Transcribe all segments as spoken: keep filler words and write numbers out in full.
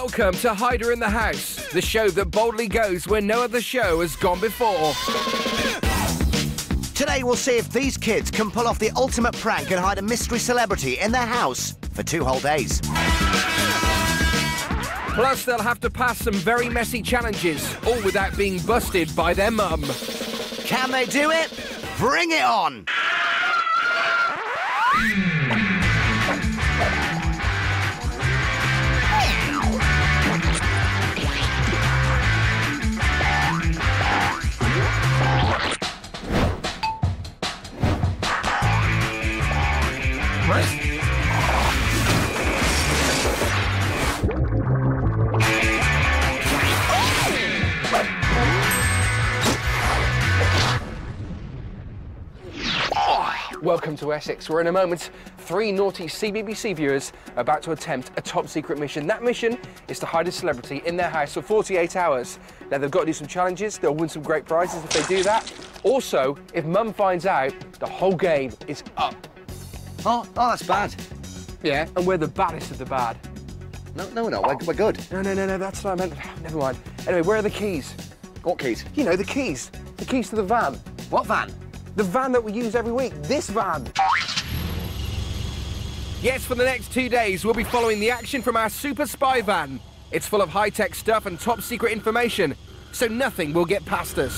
Welcome to Hider in the House, the show that boldly goes where no other show has gone before. Today we'll see if these kids can pull off the ultimate prank and hide a mystery celebrity in their house for two whole days. Plus, they'll have to pass some very messy challenges, all without being busted by their mum. Can they do it? Bring it on! Welcome to Essex, where in a moment, three naughty C B B C viewers are about to attempt a top-secret mission. That mission is to hide a celebrity in their house for forty-eight hours. Now, they've got to do some challenges. They'll win some great prizes if they do that. Also, if Mum finds out, the whole game is up. Oh, oh, that's bad. Yeah, and we're the baddest of the bad. No, no, we're not. We're, we're good. No, no, no, no, that's what I meant. Never mind. Anyway, where are the keys? What keys? You know, the keys. The keys to the van. What van? The van that we use every week. This van. Yes, for the next two days, we'll be following the action from our super spy van. It's full of high-tech stuff and top-secret information, so nothing will get past us.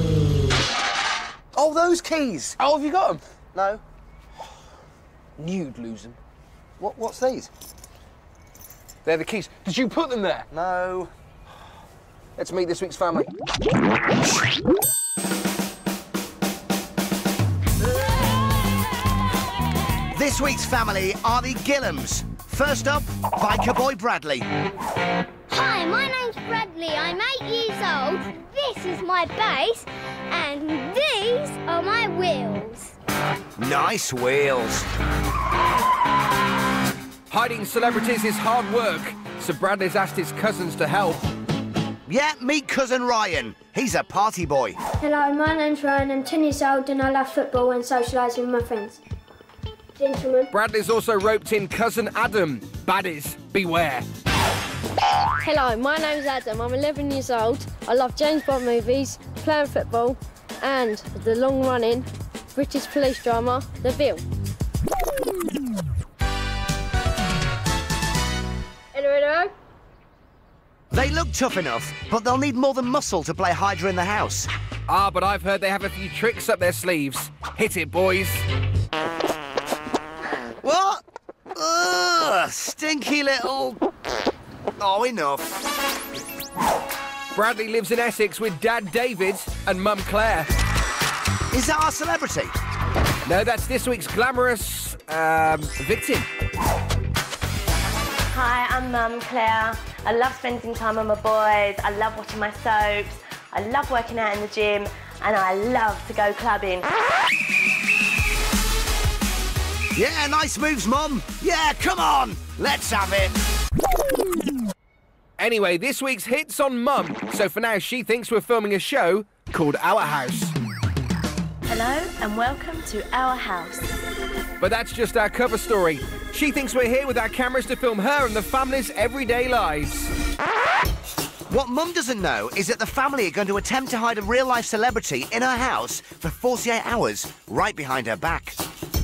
Oh, those keys. Oh, have you got them? No. Knew you'd lose them. What, what's these? They're the keys. Did you put them there? No. Let's meet this week's family. This week's family are the Gillams. First up, Biker Boy Bradley. Hi, my name's Bradley. I'm eight years old. This is my base, and these are my wheels. Nice wheels. Hiding celebrities is hard work, so Bradley's asked his cousins to help. Yeah, meet cousin Ryan. He's a party boy. Hello, my name's Ryan. I'm ten years old and I love football and socialising with my friends. Gentlemen. Bradley's also roped in cousin Adam. Baddies, beware. Hello, my name's Adam. I'm eleven years old. I love James Bond movies, playing football, and the long-running British police drama, The Bill. Hello, hello. They look tough enough, but they'll need more than muscle to play Hydra in the house. Ah, but I've heard they have a few tricks up their sleeves. Hit it, boys. What? Ugh, stinky little... Oh, enough. Bradley lives in Essex with Dad David and Mum Claire. Is that our celebrity? No, that's this week's glamorous, um, victim. Hi, I'm Mum Claire. I love spending time with my boys. I love watching my soaps. I love working out in the gym. And I love to go clubbing. Yeah, nice moves, Mum. Yeah, come on. Let's have it. Anyway, this week's hit's on Mum. So for now, she thinks we're filming a show called Our House. Hello and welcome to Our House. But that's just our cover story. She thinks we're here with our cameras to film her and the family's everyday lives. What Mum doesn't know is that the family are going to attempt to hide a real-life celebrity in her house for forty-eight hours, right behind her back.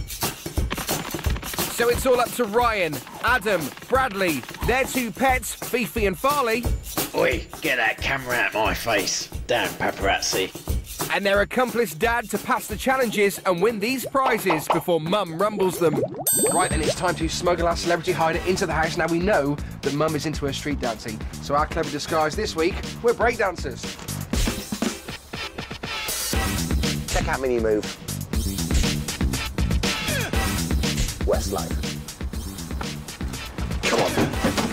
So it's all up to Ryan, Adam, Bradley, their two pets, Fifi and Farley. Oi, get that camera out my face. Damn paparazzi. And their accomplice Dad to pass the challenges and win these prizes before Mum rumbles them. Right then, it's time to smuggle our celebrity hider into the house. Now we know that Mum is into her street dancing. So our clever disguise this week, we're breakdancers. Check out Mini Move. Westlife. Come on.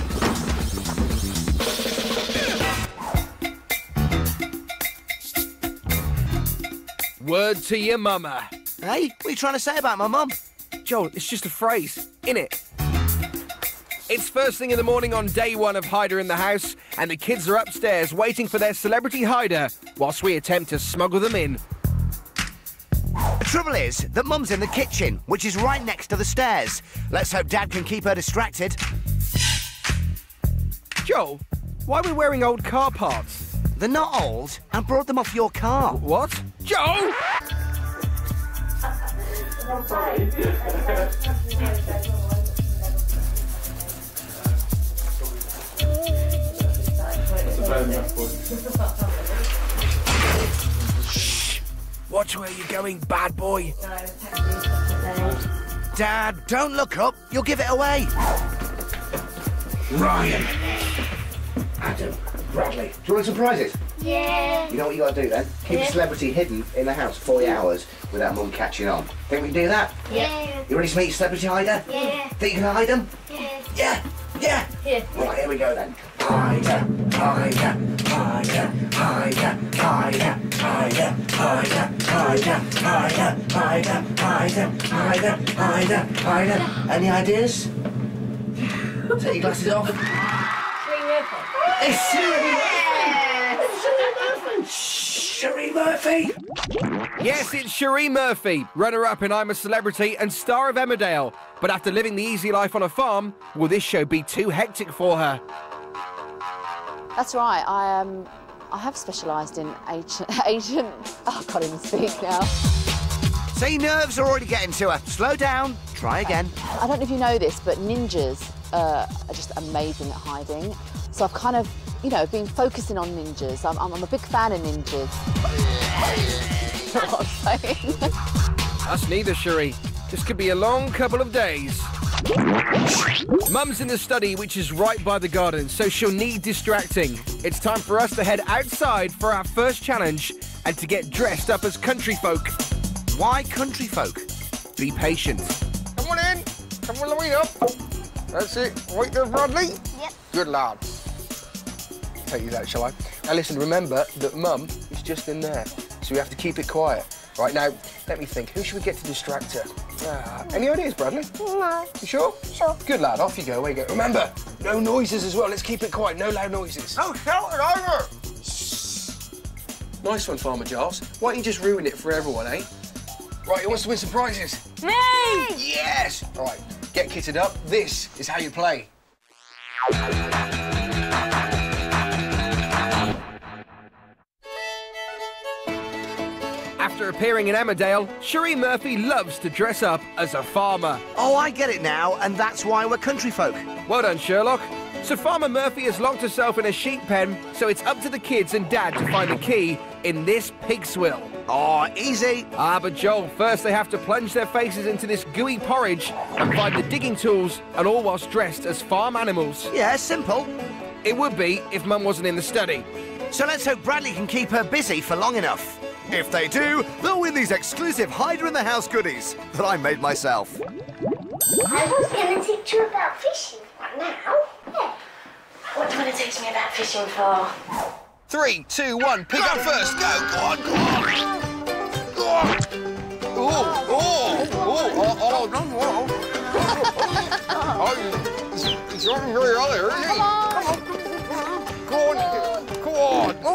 Word to your mama. Hey, what are you trying to say about my mum? Joel, it's just a phrase, innit? It's first thing in the morning on day one of Hider in the House, and the kids are upstairs waiting for their celebrity hider whilst we attempt to smuggle them in. The trouble is that Mum's in the kitchen, which is right next to the stairs. Let's hope Dad can keep her distracted. Joel, why are we wearing old car parts? They're not old. I brought them off your car. What? Joel! Shh! Watch where you're going, bad boy. Dad, don't look up. You'll give it away. Ryan. Adam. Bradley. Do you want to surprise it? Yeah. You know what you got to do then? Keep Yeah. a celebrity hidden in the house for forty hours without Mum catching on. Think we can do that? Yeah. You ready to meet your celebrity hider? Yeah. Think you can hide them? Yeah. Yeah. Yeah. Yeah. Right, here we go then. Hider, hider, hider, hider, hider, hider, hider, hider, hider, hider, hider, hider, hider, hider. Any ideas? Take your glasses off. It's Sheree! Sheree Murphy! Yes, it's Sheree Murphy, runner-up in I'm a Celebrity and star of Emmerdale. But after living the easy life on a farm, will this show be too hectic for her? That's right. I um, I have specialised in ancient, ancient. Oh, I can't even speak now. See, nerves are already getting to her. Slow down. Try again. I don't know if you know this, but ninjas uh, are just amazing at hiding. So I've kind of, you know, been focusing on ninjas. I'm, I'm, I'm a big fan of ninjas. You know what I'm saying? Us neither, Sheree. This could be a long couple of days. Mum's in the study, which is right by the garden, so she'll need distracting. It's time for us to head outside for our first challenge and to get dressed up as country folk. Why country folk? Be patient. Come on in. Come on, Louise up. That's it. Right there, Bradley? Yep. Good lad. Take you that, shall I? Now listen, remember that Mum is just in there, so we have to keep it quiet. Right, now, let me think. Who should we get to distract her? Ah, any ideas, Bradley? No. You sure? Sure. Good lad, off you go, away you go. Remember, no noises as well. Let's keep it quiet, no loud noises. No shouting either! Nice one, Farmer Giles. Why don't you just ruin it for everyone, eh? Right, who wants to win some prizes? Me! Yes! All right, get kitted up. This is how you play. After appearing in Emmerdale, Sheree Murphy loves to dress up as a farmer. Oh, I get it now, and that's why we're country folk. Well done, Sherlock. So Farmer Murphy has locked herself in a sheep pen, so it's up to the kids and Dad to find the key in this pig swill. Oh, easy. Ah, but Joel, first they have to plunge their faces into this gooey porridge and find the digging tools, and all whilst dressed as farm animals. Yeah, simple. It would be if Mum wasn't in the study. So let's hope Bradley can keep her busy for long enough. If they do, they'll win these exclusive hider-in-the-house goodies that I made myself. I was going to teach you about fishing right now. Yeah. What do you want to teach me about fishing for? Three, two, one, pick up first. Go, go on, go on. Go on. Oh, oh, oh, oh, oh, oh. Oh, it's running very early, isn't he? Go on, go on. Oh,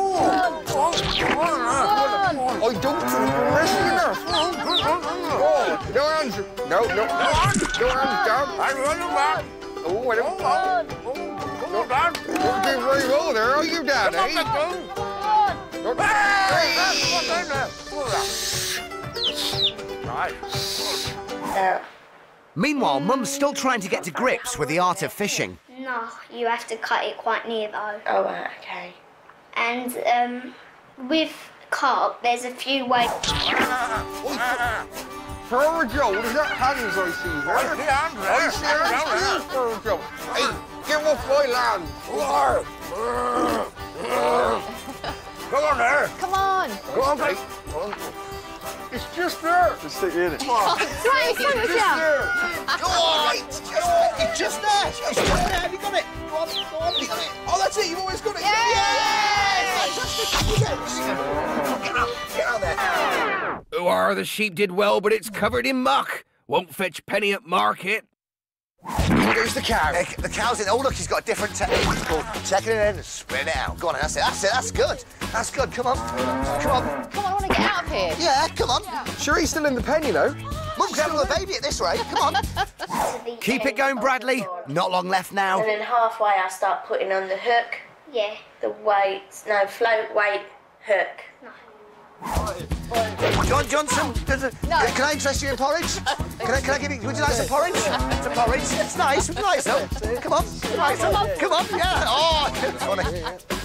I don't think you're missing enough. Oh, no hands. No, no, no hands. No hands down. I'm running back. Oh, I don't know. No, Dad. You're doing very well there, are you, Dad, eh? Right. Meanwhile, Mum's still trying to get to grips with the art of fishing. No, you have to cut it quite near though. Oh, right, okay. And um, with carp, there's a few ways. Farmer Joe, there's not hands I see there. I see hands there. I see hands there, Farmer Joe. Hey, give off my land. Come on there. Come on. Go on, mate. It's just there. Just stick in it. Come on. Right, it's just there. Go on, mate. It's just there. It's just there. It's just there. Have you got it? Go on, go on. You got it. Oh, that's it. You've always got it. Yes! Yes! Get out. Get out there. Oh, are the sheep did well, but it's covered in muck. Won't fetch penny at market. Here goes the cow. Uh, the cow's in. Oh, look, he's got a different technique. It's called checking it in and spreading it out. Go on, that's it. That's it. That's good. That's good. Come on. Come on. Come on, I want to get out of here. Yeah, come on. Sheree's still in the pen, you know. Mum's having a baby at this rate. Come on. Keep it going, Bradley. Not long left now. And then halfway I start putting on the hook. Yeah. The weight, no, float, weight, hook. John Johnson, does it, No. can I interest you in porridge? Can I, can I give you, would you like some porridge? Some porridge? It's nice, it's nice though. Come on, nice, come on, come on, yeah. Oh, it's funny.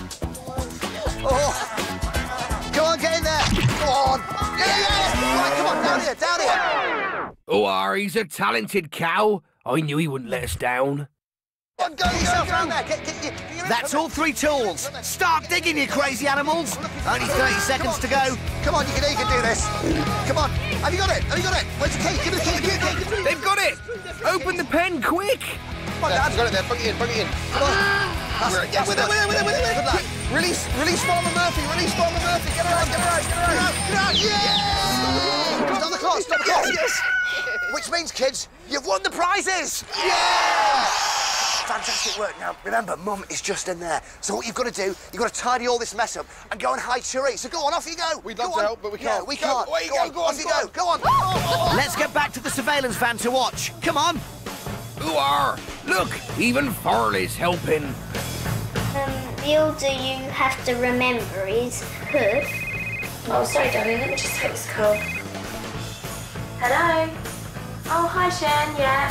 Oh, go on, get in there. Go on. Yeah, yeah, yeah. Right, come on, down here, down here. Oh, he's a talented cow. I knew he wouldn't let us down. Go, go yourself round there. Get, get, get, get That's all three tools. Start digging, you crazy animals. Only thirty seconds to go. Come on, you can, you can do this. Come on. Have you got it? Have you got it? Where's the key? Give me the key. Give me the key. They've got it. Open the pen, quick. Come on, Dad. Got it there. Bring it in. Bring it in. Come on. That's it. Yes, with it. With it. With it. With it. Good luck. Release. Release Farmer Murphy. Release Farmer Murphy. Get her out. Get her out. Get her out. Get her out. Yeah! Stop the clock. Stop the clock. Yes. Which means, kids, you've won the prizes. Yeah! Fantastic work. Now, remember, Mum is just in there. So what you've got to do, you've got to tidy all this mess up and go and hide Sheree. So go on, off you go. We'd love to help, but we can't. Yeah, we can't. Away you go, go, on, go on, off you go go. on. Go on. Oh, oh. Let's get back to the surveillance van to watch. Come on. Who are? Look, even Farley's helping. Um, the order you have to remember is hook. Oh, sorry, darling, let me just take this call. Hello? Oh, hi, Shan, yeah.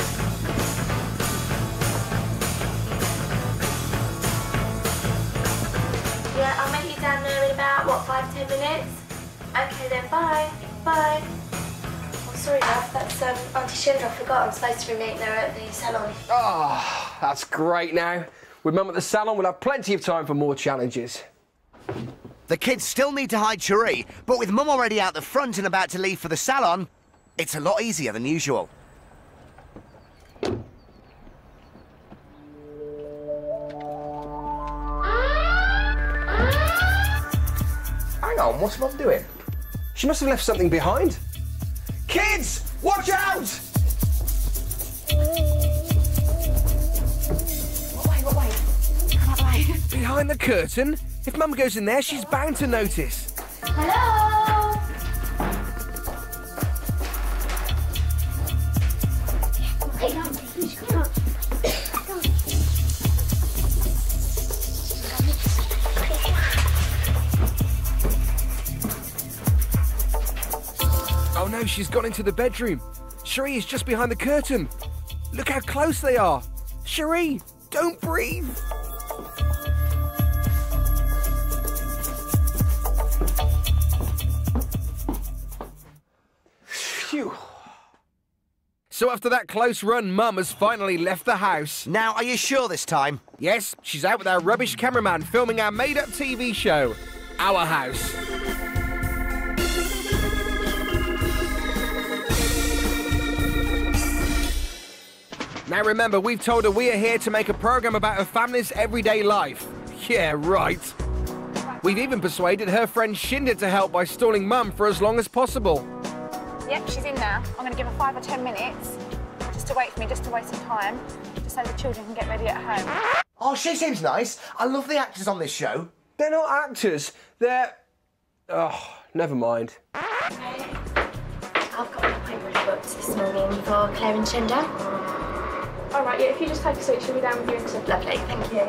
Yeah, I'll meet you down there in about, what, five, ten minutes? Okay then, bye. Bye. Oh, sorry, love, that's um, Auntie Shinda, I forgot. I'm supposed to be meeting her at the salon. Oh, that's great now. With Mum at the salon, we'll have plenty of time for more challenges. The kids still need to hide Sheree, but with Mum already out the front and about to leave for the salon, it's a lot easier than usual. Hang on, what's Mum doing? She must have left something behind. Kids, watch out! Wait, wait, wait. Come out the way. Behind the curtain? If Mum goes in there, she's bound to notice. Hello? Oh no, she's gone into the bedroom. Sheree is just behind the curtain. Look how close they are. Sheree, don't breathe. Phew. So after that close run, Mum has finally left the house. Now, are you sure this time? Yes, she's out with our rubbish cameraman filming our made-up T V show, Our House. Now remember, we've told her we are here to make a programme about her family's everyday life. Yeah, right. We've even persuaded her friend Shinda to help by stalling Mum for as long as possible. Yep, she's in now. I'm going to give her five or ten minutes just to wait for me, just to waste some time, just so the children can get ready at home. Oh, she seems nice. I love the actors on this show. They're not actors. They're... Oh, never mind. I've got an appointment booked this morning for Claire and Shinda. All right, yeah, if you just take a seat, she'll be down with you in a second. Lovely, thank you.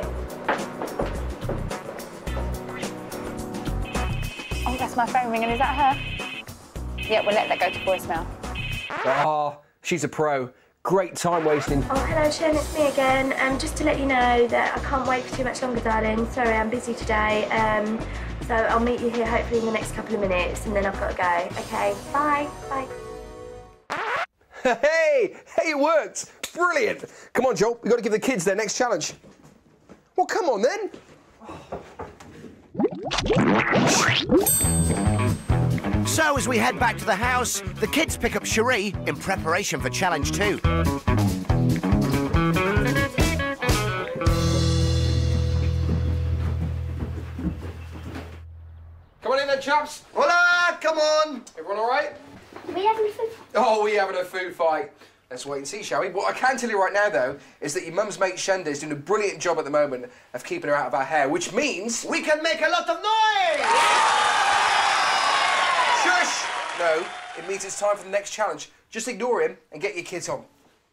Oh, that's my phone ringing. Is that her? Yeah, we'll let that go to voicemail. Oh, she's a pro. Great time wasting. Oh, hello, Shen, it's me again. Um, just to let you know that I can't wait for too much longer, darling. Sorry, I'm busy today. Um, so I'll meet you here hopefully in the next couple of minutes, and then I've got to go. Okay, bye, bye. Hey, hey, it worked. Brilliant. Come on, Joel, we've got to give the kids their next challenge. Well, come on then. So as we head back to the house, the kids pick up Sheree in preparation for challenge two. Come on in then, chaps. Hola, come on. Everyone all right? Are we having a food? Oh, we having a food fight. Let's wait and see, shall we? What I can tell you right now, though, is that your mum's mate Shenda is doing a brilliant job at the moment of keeping her out of our hair, which means... We can make a lot of noise! Shush! No, it means it's time for the next challenge. Just ignore him and get your kit on.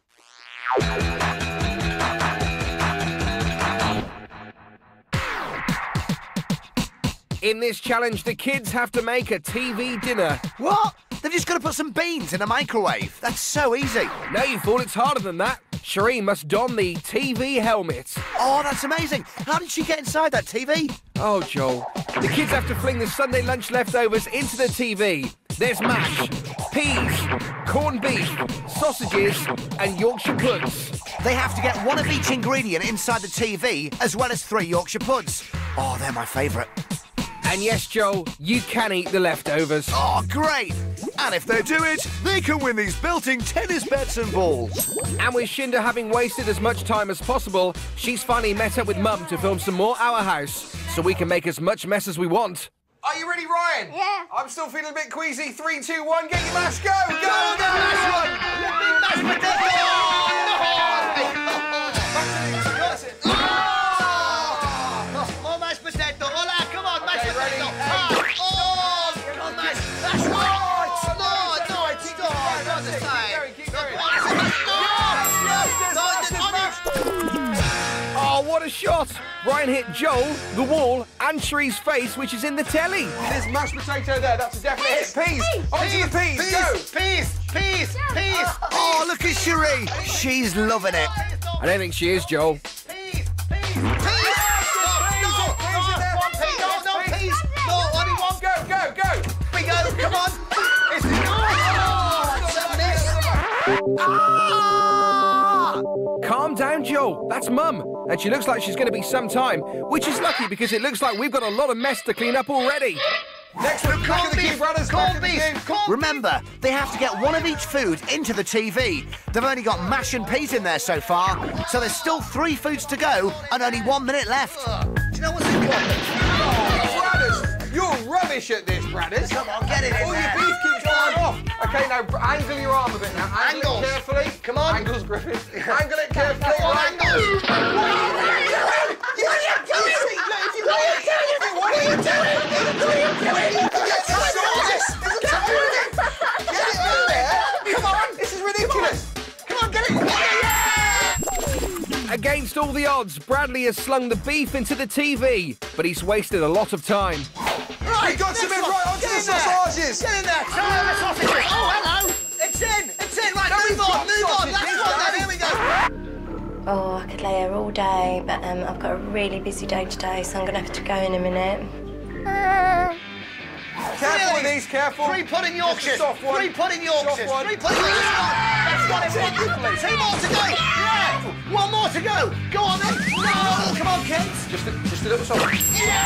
In this challenge, the kids have to make a T V dinner. What? They've just got to put some beans in a microwave. That's so easy. No, you fool, it's harder than that. Sheree must don the T V helmet. Oh, that's amazing. How did she get inside that T V? Oh, Joel. The kids have to fling the Sunday lunch leftovers into the T V. There's mash, peas, corned beef, sausages and Yorkshire puds. They have to get one of each ingredient inside the T V, as well as three Yorkshire puds. Oh, they're my favourite. And yes, Joel, you can eat the leftovers. Oh, great! And if they do it, they can win these belting tennis bats and balls. And with Shinda having wasted as much time as possible, she's finally met up with Mum to film some more Our House, so we can make as much mess as we want. Are you ready, Ryan? Yeah. I'm still feeling a bit queasy. Three, two, one, get your mash, go! Go, go, Go, go! last one! Mashed potato! Back to the that's it. Oh! More mashed potato! Hola, come on, mashed Okay, ready? potato! Ah! Oh! Come on, mashed... That's right! No, no, it's not! Not the side! Keep going, keep going. Oh, what a shot! Ryan hit Joel, the wall, and Sheree's face, which is in the telly. There's mashed potato there. That's a definite hit. Peas! Onto the peas! Peas, Go! peas, peas, peas! Oh, look at Sheree! She's loving it. I don't think she is, Joel. Peas, peas, peas! No, no, no, one pea, no, no, peas! No, only one. Go, go, go! We go, come on! It's oh, that's a miss! Ah! Calm down, Joel. That's Mum. And she looks like she's going to be some time, which is lucky because it looks like we've got a lot of mess to clean up already. Next one, back of the queue, brothers. Corned beef! Remember, they have to get one of each food into the T V. They've only got mash and peas in there so far, so there's still three foods to go and only one minute left. Do you know what's important? Oh, Bradders, you're rubbish at this, Bradders. Come on, get it in All there. your beef keeps falling off. OK, now angle your arm a bit now. Angle Angles. it carefully. Come on. Angles, Griffin. Angle it carefully. Come on, Right. angles. What are you doing? What are you doing? What are you doing? What are you doing? What are you doing? Get it in there. Come on. This is ridiculous. Come on, get it. Yeah. Against all the odds, Bradley has slung the beef into the T V, but he's wasted a lot of time. Right, He got some next in one. right onto Get the in there. sausages. Get in there. Try the sausages. Oh, hello. It's in. It's in. Right, No, move we've on. got Move on. sausages. Last one then. Here we go. Oh, I could lay here all day, but um, I've got a really busy day today, so I'm going to have to go in a minute. Careful with these, careful. Three pudding Yorkshires. Soft one. Three pudding Yorkshires. Soft one. Three pudding Yorkshires. That's got it. One. Two more to go. Yeah. One more to go. Go on then. No. Come on, kids. Just a, just a little salt.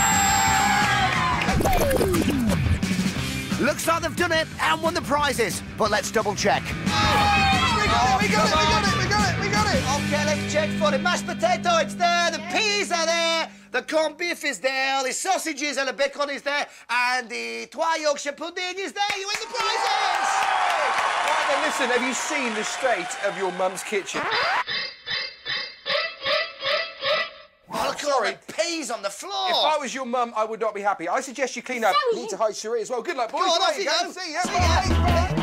Looks like they've done it and won the prizes, but let's double check. Oh, we got it, we got it, we got it, we got it. Okay, let's check for the mashed potato. It's there. The peas are there. The corned beef is there. The sausages and the bacon is there. And the trois Yorkshire pudding is there. You win the prizes. Right then, listen, have you seen the state of your mum's kitchen? Oh, look at all the peas on the floor. If I was your mum, I would not be happy. I suggest you clean up. You need to hide Sheree as well. Good luck, boys. Go on, Right, off you go. See ya. See Bye. ya. Bye.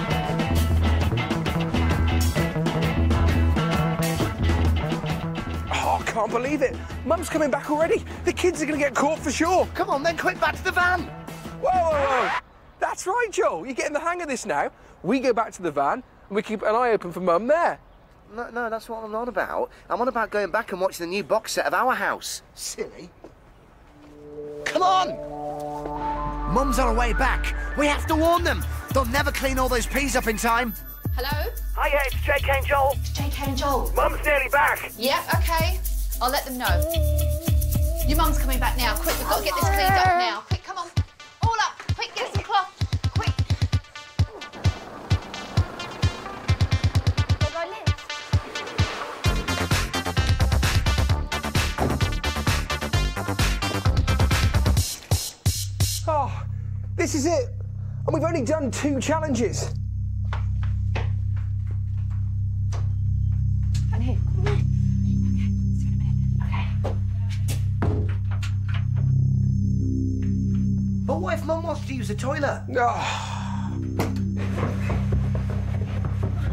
Oh, I can't believe it. Mum's coming back already. The kids are going to get caught for sure. Come on, then, quick, back to the van. Whoa, whoa, whoa. That's right, Joel. You're getting the hang of this now. We go back to the van and we keep an eye open for Mum there. No, no, that's what I'm on about. I'm on about going back and watching the new box set of Our House. Silly. Come on! Mum's on her way back. We have to warn them. They'll never clean all those peas up in time. Hello? Hiya, it's J K and Joel. J K and Joel. Mum's nearly back. Yeah, OK. I'll let them know. Your mum's coming back now. Quick, we've got to get this cleaned up now. Quick, come on. All up. Quick, get some cloth. Quick. Oh, this is it. And we've only done two challenges. I'm here. Okay, see you in a minute. Okay. But what if Mum wants to use the toilet? Oh.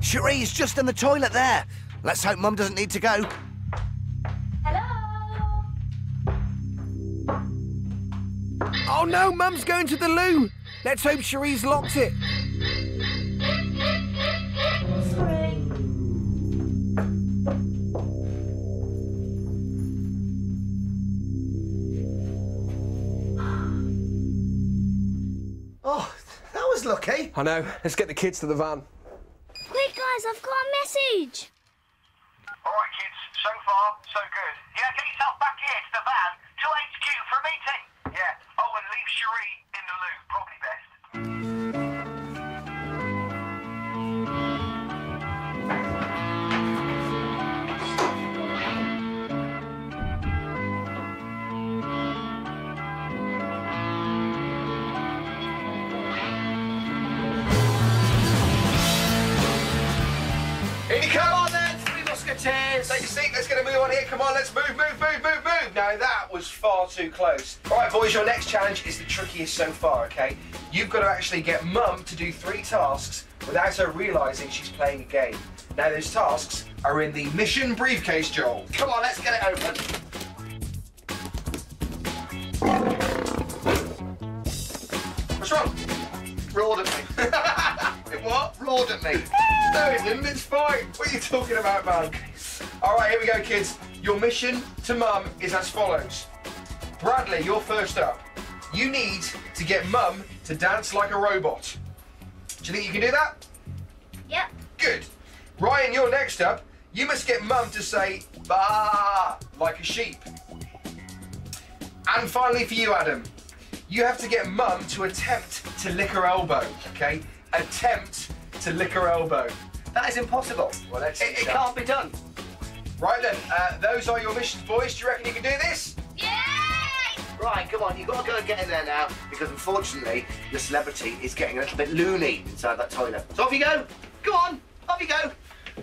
Sheree's just in the toilet there. Let's hope Mum doesn't need to go. Hello? Oh no, Mum's going to the loo. Let's hope Sheree's locked it. Sorry. Oh, that was lucky. I know. Let's get the kids to the van. Quick, guys, I've got a message. All right, kids. So far, so good. Yeah, get yourself back here to the van to H Q for a meeting. Yeah. Oh, and leave Sheree in the loo. Probably best. In you come on then, three musketeers. Take a seat, let's get a move on here. Come on, let's move, move, move, move, move. Now that was far too close. All right, boys, your next challenge is the trickiest so far, okay? You've got to actually get Mum to do three tasks without her realising she's playing a game. Now, those tasks are in the mission briefcase, Joel. Come on, let's get it open. What's wrong? Roared at me. It what? Roared at me. No, it didn't. It's fine. What are you talking about, man? All right, here we go, kids. Your mission to Mum is as follows. Bradley, you're first up. You need to get Mum to dance like a robot. Do you think you can do that? Yep. Good. Ryan, you're next up. You must get Mum to say "bah" like a sheep. And finally for you, Adam, you have to get Mum to attempt to lick her elbow, okay? Attempt to lick her elbow. That is impossible. Well, let's It, it can't be done. Right then, uh, those are your missions, boys. Do you reckon you can do this? Right, come on, you've got to go and get in there now, because unfortunately, the celebrity is getting a little bit loony inside that toilet. So off you go. Go on, off you go.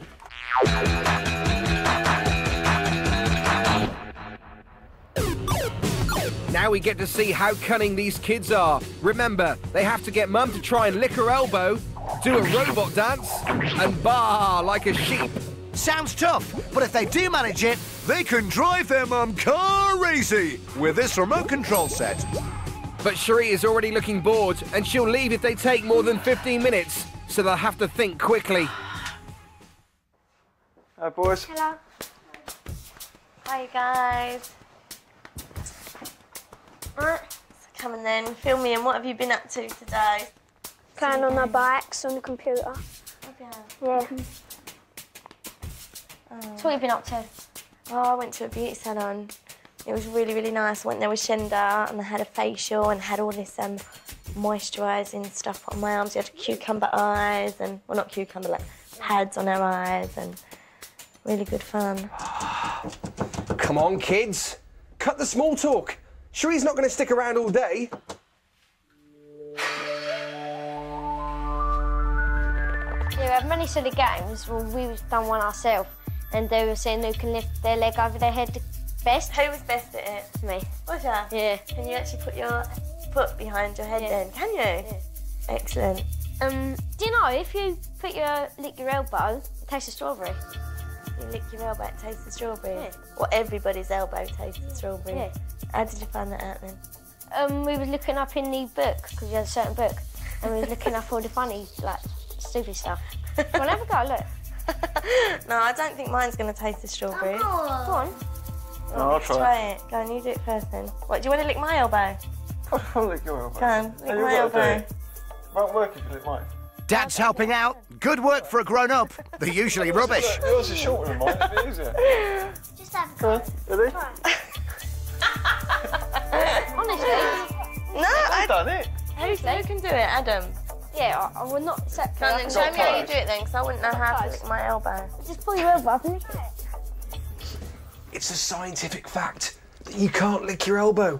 Now we get to see how cunning these kids are. Remember, they have to get Mum to try and lick her elbow, do a robot dance, and bah like a sheep. Sounds tough, but if they do manage it, they can drive their mum car easy with this remote control set. But Sheree is already looking bored, and she'll leave if they take more than fifteen minutes, so they'll have to think quickly. Hi, boys. Hello. Hi, guys. Right, so come on then, fill me in. What have you been up to today? Playing on my bikes on the computer. Okay. Yeah. Oh. So what have you been up to? Oh, I went to a beauty salon. It was really, really nice. I went there with Shenda and I had a facial and had all this um, moisturising stuff on my arms. You had cucumber eyes and, well, not cucumber, like pads on her eyes and really good fun. Come on, kids. Cut the small talk. Sheree's not going to stick around all day. Yeah, we have many silly games. Well, we've done one ourselves, and they were saying who can lift their leg over their head best. Who was best at it? Me. Was ya? Yeah. Can you actually put your foot behind your head Yeah. then? Can you? Yeah. Excellent. Um, do you know if you put your lick your elbow, it tastes of strawberry? You lick your elbow, it tastes the strawberry. Yeah. Or everybody's elbow tastes the strawberry. Yeah. How did you find that out then? Um, we was looking up in the book because we had a certain book, and we was looking up all the funny, like, stupid stuff. Well, have a go, look. No, I don't think mine's going to taste the strawberry. Go on. Oh, I'll Let's try try it. Go on, you do it first then. What, do you want to lick my elbow? I'll lick your elbow. Go on, lick Hey, you've my got to do elbow. it. Won't work if you lick mine. Dad's helping out. Good work for a grown-up. They're usually rubbish. Yours is shorter than mine, it'd be easier. Just have a Go on, ready? Honestly. No, I've I... done it. Who, who can do it? Adam? Yeah, I, I would not accept Go on then, show me how you close. do it then, because I wouldn't know how to Close. lick my elbow. Just pull your elbow up and lick it. It's a scientific fact that you can't lick your elbow.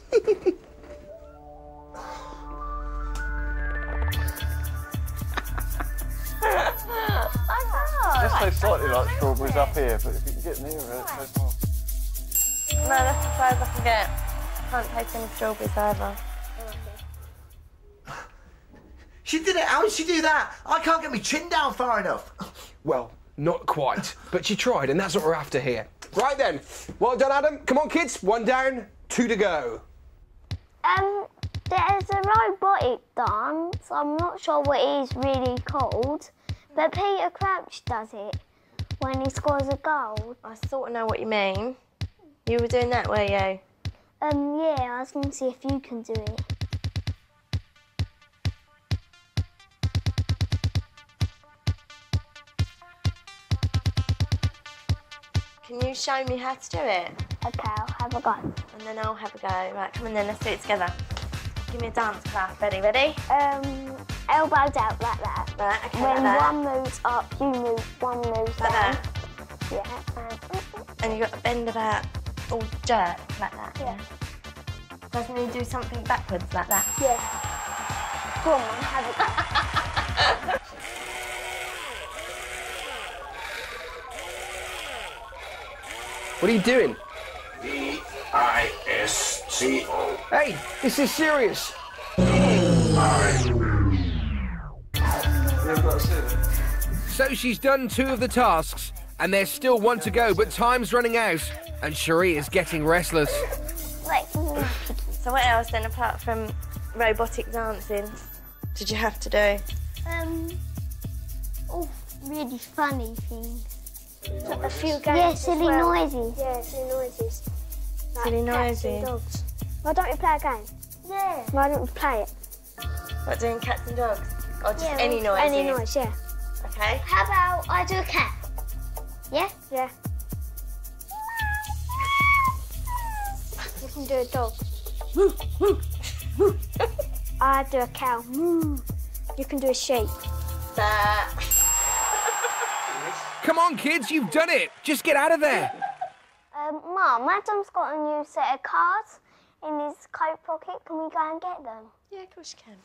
This tastes slightly like strawberries up here, but if you can get nearer it, it tastes more. No, that's as far as I can get. Can't taste any strawberries either. She did it. How did she do that? I can't get my chin down far enough. Well, not quite, but she tried, and that's what we're after here. Right then, well done, Adam. Come on, kids, one down, two to go. Um, there's a robotic dance. I'm not sure what it is really called, but Peter Crouch does it when he scores a goal. I sort of know what you mean. You were doing that, were you? Um, yeah, I was going to see if you can do it. Can you show me how to do it? OK, I'll have a go. And then I'll have a go. Right, come on then, let's do it together. Give me a dance class. Ready, ready? Um, elbows out like that. Right, OK, When like that. one moves up, you move, one moves Like down. that? Yeah, and... And you've got to bend about, or jerk, like that. Yeah. Doesn't he do something backwards, like that? Yeah. Go on, have a go. What are you doing? V I S C O. Hey, this is serious. So she's done two of the tasks, and there's still one to go, but time's running out, and Sheree is getting restless. So what else then, apart from robotic dancing, did you have to do? Um, oh, really funny things. A few games. Yeah, as silly well. noises. Yeah, silly noises. Like Silly cats and noises. dogs. Why don't we play a game? Yeah. Why don't we play it? Like doing cats and dogs? Or just Yeah, any noise? Any noise, yeah. Okay. How about I do a cat? Yeah? Yeah. You can do a dog. I do a cow. You can do a sheep. That. Come on, kids, you've done it. Just get out of there. Um, Mum, Adam's got a new set of cards in his coat pocket. Can we go and get them? Yeah, of course you can.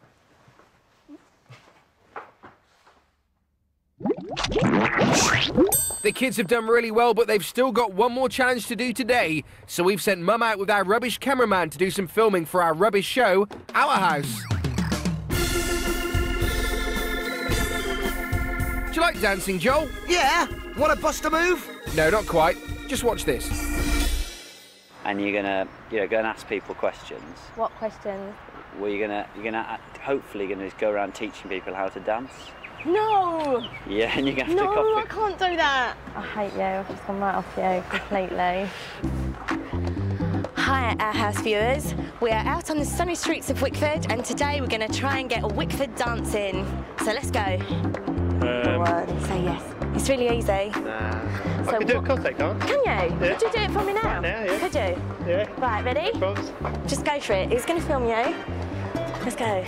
The kids have done really well, but they've still got one more challenge to do today. So we've sent Mum out with our rubbish cameraman to do some filming for our rubbish show, Our House. Do you like dancing, Joel? Yeah. Want to bust a move? No, not quite. Just watch this. And you're gonna, you know, go and ask people questions. What questions? Well, you're gonna, you're gonna, hopefully, gonna just go around teaching people how to dance. No! Yeah, and you're gonna have no, to I copy. can't do that. I hate you. I've just gone right off you completely. Hi, Our House viewers. We are out on the sunny streets of Wickford, and today we're going to try and get a Wickford dance in. So let's go. Um, One, say yes. It's really easy. Nah. So I can do it, what- can't I, can't? Can you? Yeah. Could you do it for me now? Right now, yeah. Could you? Yeah. Right, ready? No problems. Just go for it. He's going to film you. Let's go.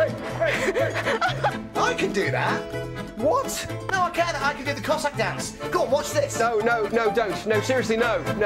I can do that. What? No, I can't. I can do the Cossack dance. Go on, watch this. No, no, no, don't. No, seriously, no, no.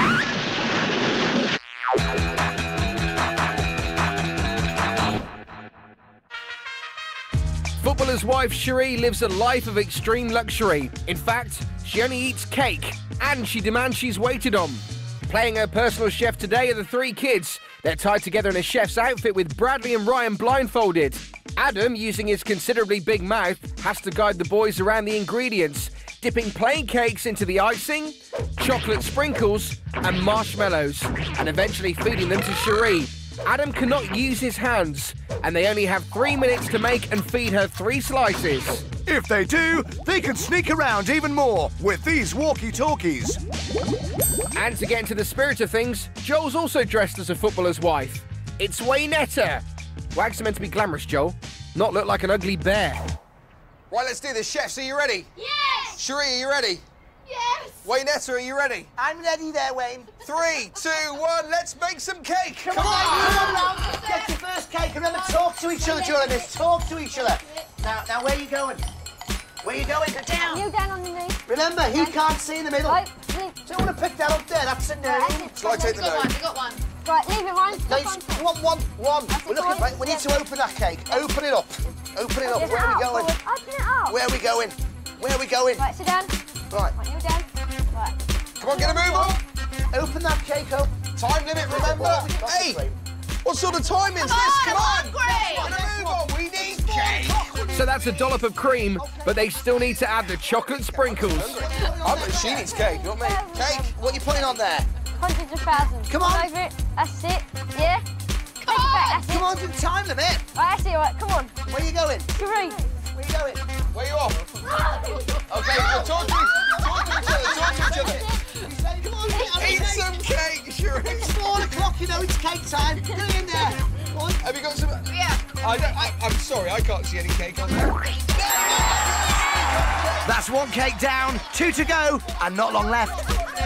Footballer's wife Sheree lives a life of extreme luxury. In fact, she only eats cake, and she demands she's waited on. Playing her personal chef today are the three kids. They're tied together in a chef's outfit with Bradley and Ryan blindfolded. Adam, using his considerably big mouth, has to guide the boys around the ingredients, dipping plain cakes into the icing, chocolate sprinkles, and marshmallows, and eventually feeding them to Sheree. Adam cannot use his hands, and they only have three minutes to make and feed her three slices. If they do, they can sneak around even more with these walkie-talkies. And to get into the spirit of things, Joel's also dressed as a footballer's wife. It's Waynetta. Wags are meant to be glamorous, Joel, not look like an ugly bear. Right, let's do this. Chefs, are you ready? Yes! Sheree, are you ready? Yes! Waynetta, are you ready? I'm ready there, Wayne. Three, two, one, let's make some cake! Come, on, come on, now. Get your first cake. Remember, talk to each other during this. Talk to each other. Now, now, where are you going? Where are you going? Get down. You down on the knee. Remember, he can't see in the middle. Right, Don't want to pick that up there. That's a no. Shall I take the note? You got one. Right, leave it, Ryan. No, it's one, one, one. We're looking, right, we need to open that cake. Open it up. Open it up. Where are we going? Open it up. Where are we going? Where are we going? Right, sit down. Right. Right, you down. Right. Come on, get a move on. Open that cake up. Time limit, remember? Hey, what sort of time is this? Come on! Great. Get a move on. We need cake. So that's a dollop of cream, but they still need to add the chocolate sprinkles. I bet she needs cake, not me. Cake, what are you putting on there? Hundreds of thousands. Come on. Over it. That's it. Yeah. Come on. Come on to the time limit. Right, that's it. Right, come on. Where are you going? Sheree. Where are you going? Where are you off? Okay, well, talk to talk to each other. Talk to each other. You say, come on, Eat some cake, Sheree. It's four o'clock, you know, it's cake time. Get it in there. What? Have you got some? Yeah. I don't, I, I'm sorry, I can't see any cake on there. That's one cake down, two to go, and not long left.